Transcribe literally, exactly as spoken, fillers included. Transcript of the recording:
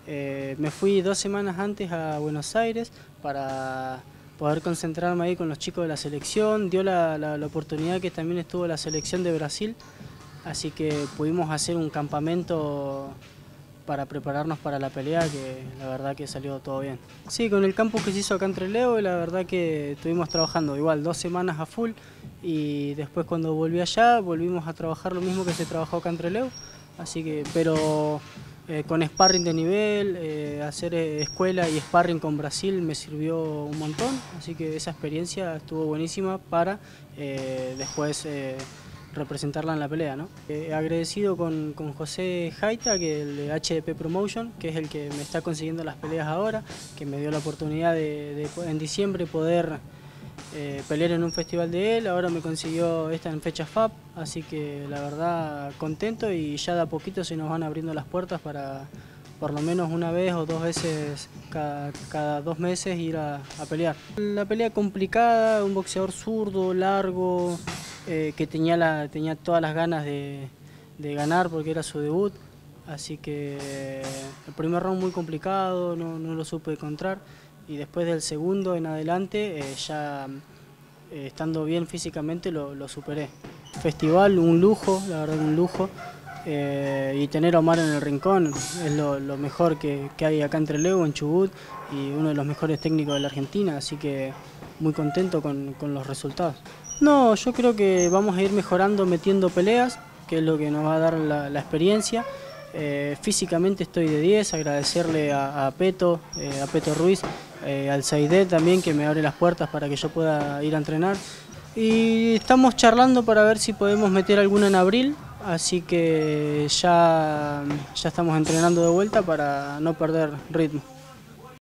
Eh, me fui dos semanas antes a Buenos Aires para poder concentrarme ahí con los chicos de la selección. Dio la, la, la oportunidad que también estuvo la selección de Brasil, así que pudimos hacer un campamento para prepararnos para la pelea, que la verdad que salió todo bien. Sí, con el campo que se hizo acá en Trelew, la verdad que estuvimos trabajando igual dos semanas a full, y después cuando volví allá volvimos a trabajar lo mismo que se trabajó acá en Trelew, así que, pero eh, con sparring de nivel, eh, hacer eh, escuela y sparring con Brasil me sirvió un montón, así que esa experiencia estuvo buenísima para eh, después eh, representarla en la pelea, ¿no? Eh, agradecido con, con José Jaita, que es el de H D P Promotion, que es el que me está consiguiendo las peleas ahora, que me dio la oportunidad de, de en diciembre poder eh, pelear en un festival de él. Ahora me consiguió esta en fecha F A P, así que la verdad contento, y ya de a poquito se nos van abriendo las puertas para por lo menos una vez o dos veces cada, cada dos meses ir a, a pelear. La pelea complicada, un boxeador zurdo, largo, eh, que tenía, la, tenía todas las ganas de, de ganar porque era su debut, así que eh, el primer round muy complicado, no, no lo supe encontrar, y después del segundo en adelante eh, ya eh, estando bien físicamente lo, lo superé. Festival, un lujo, la verdad un lujo. Eh, y tener a Omar en el rincón es lo, lo mejor que, que hay acá en Trelew, en Chubut, y uno de los mejores técnicos de la Argentina, así que muy contento con, con los resultados. No, yo creo que vamos a ir mejorando metiendo peleas, que es lo que nos va a dar la, la experiencia. Eh, físicamente estoy de diez, agradecerle a, a Peto, eh, a Peto Ruiz, eh, al Saidet también, que me abre las puertas para que yo pueda ir a entrenar. Y estamos charlando para ver si podemos meter alguna en abril, así que ya, ya estamos entrenando de vuelta para no perder ritmo.